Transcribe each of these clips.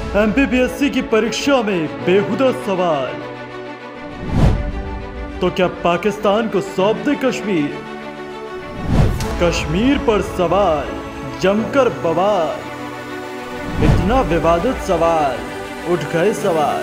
MPPSC की परीक्षा में बेहुदा सवाल। तो क्या पाकिस्तान को सौंप दे कश्मीर? कश्मीर पर सवाल जमकर बवाल। इतना विवादित सवाल, उठ गए सवाल।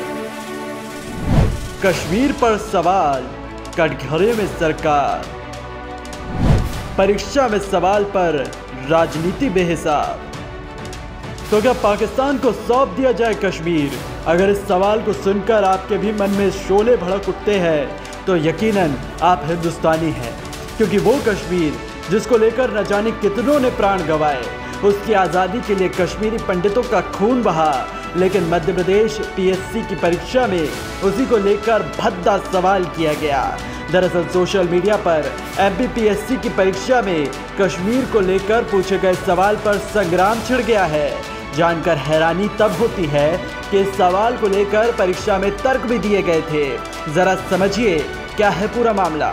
कश्मीर पर सवाल, कटघरे में सरकार। परीक्षा में सवाल पर राजनीति बेहिसाब। तो क्या पाकिस्तान को सौंप दिया जाए कश्मीर? अगर इस सवाल को सुनकर आपके भी मन में शोले भड़क उठते हैं तो यकीनन आप हिंदुस्तानी हैं, क्योंकि वो कश्मीर जिसको लेकर न जाने कितनों ने प्राण गंवाए, उसकी आज़ादी के लिए कश्मीरी पंडितों का खून बहा, लेकिन मध्य प्रदेश पीएससी की परीक्षा में उसी को लेकर भद्दा सवाल किया गया। दरअसल सोशल मीडिया पर एमपीपीएससी की परीक्षा में कश्मीर को लेकर पूछे गए सवाल पर संग्राम छिड़ गया है। जानकर हैरानी तब होती है कि इस सवाल को लेकर परीक्षा में तर्क भी दिए गए थे। जरा समझिए क्या है पूरा मामला।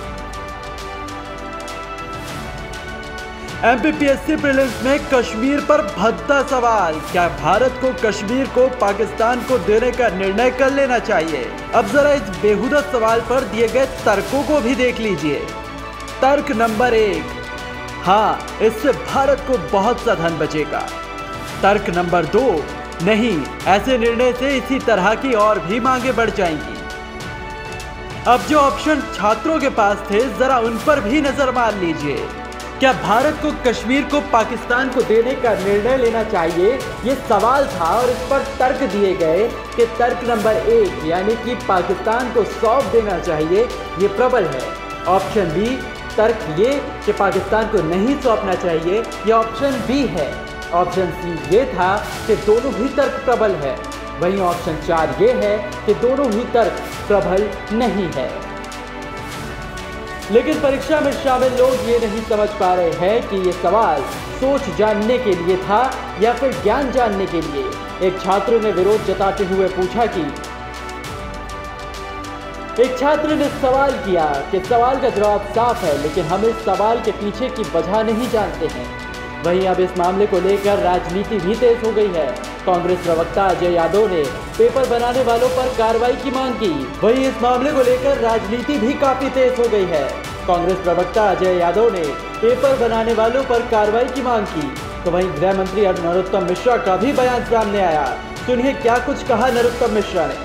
एमपीपीएससी प्रीलिम्स में कश्मीर पर भद्दा सवाल। क्या भारत को कश्मीर को पाकिस्तान को देने का निर्णय कर लेना चाहिए? अब जरा इस बेहुदा सवाल पर दिए गए तर्कों को भी देख लीजिए। तर्क नंबर 1, हाँ, इससे भारत को बहुत सा धन बचेगा। तर्क नंबर 2, नहीं, ऐसे निर्णय से इसी तरह की और भी मांगे बढ़ जाएंगी। अब जो ऑप्शन छात्रों के पास थे, जरा उन पर भी नजर मार लीजिए। क्या भारत को कश्मीर को पाकिस्तान को देने का निर्णय लेना चाहिए? ये सवाल था और इस पर तर्क दिए गए कि तर्क नंबर 1 यानी कि पाकिस्तान को सौंप देना चाहिए, ये प्रबल है। ऑप्शन बी, तर्क ये कि पाकिस्तान को नहीं सौंपना चाहिए, यह ऑप्शन बी है। ऑप्शन सी ये था कि दोनों ही तर्क प्रबल है। वहीं ऑप्शन 4 ये है कि दोनों ही तर्क प्रबल नहीं है। लेकिन परीक्षा में शामिल लोग ये नहीं समझ पा रहे हैं कि ये सवाल सोच जानने के लिए था या फिर ज्ञान जानने के लिए। एक छात्र ने विरोध जताते हुए पूछा कि एक छात्र ने सवाल किया कि सवाल का जवाब साफ है, लेकिन हम इस सवाल के पीछे की वजह नहीं जानते हैं। वहीं अब इस मामले को लेकर राजनीति भी तेज हो गई है। कांग्रेस प्रवक्ता अजय यादव ने पेपर बनाने वालों पर कार्रवाई की मांग की। वहीं इस मामले को लेकर राजनीति भी काफी तेज हो गई है। कांग्रेस प्रवक्ता अजय यादव ने पेपर बनाने वालों पर कार्रवाई की मांग की। तो वहीं गृह मंत्री नरोत्तम मिश्रा का भी बयान सामने आया। सुनिए क्या कुछ कहा नरोत्तम मिश्रा ने।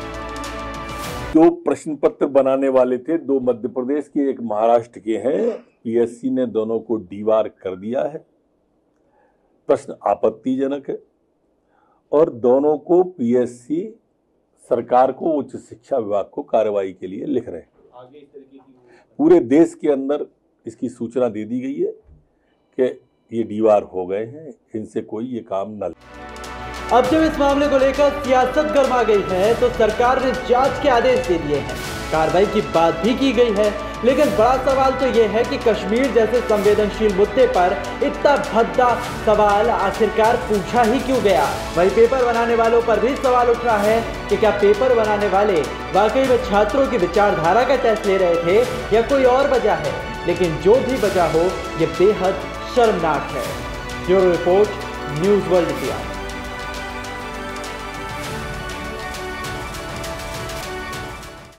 दो प्रश्न पत्र बनाने वाले थे, दो मध्य प्रदेश के, एक महाराष्ट्र के हैं। पीएससी ने दोनों को डीवार कर दिया है। प्रश्न आपत्तिजनक है और दोनों को पीएससी सरकार को, उच्च शिक्षा विभाग को कार्रवाई के लिए लिख रहे हैं। आगे इस तरीके की पूरे देश के अंदर इसकी सूचना दे दी गई है कि ये डीवार हो गए हैं, इनसे कोई ये काम न। अब जब इस मामले को लेकर सियासत गर्मा गई है तो सरकार ने जांच के आदेश दे दिए हैं। कार्रवाई की बात भी की गई है, लेकिन बड़ा सवाल तो यह है कि कश्मीर जैसे संवेदनशील मुद्दे पर इतना भद्दा सवाल आखिरकार पूछा ही क्यों गया। वही पेपर बनाने वालों पर भी सवाल उठ रहा है कि क्या पेपर बनाने वाले वाकई में छात्रों की विचारधारा का टेस्ट ले रहे थे या कोई और वजह है। लेकिन जो भी वजह हो, ये बेहद शर्मनाक है। Bureau report, news world India.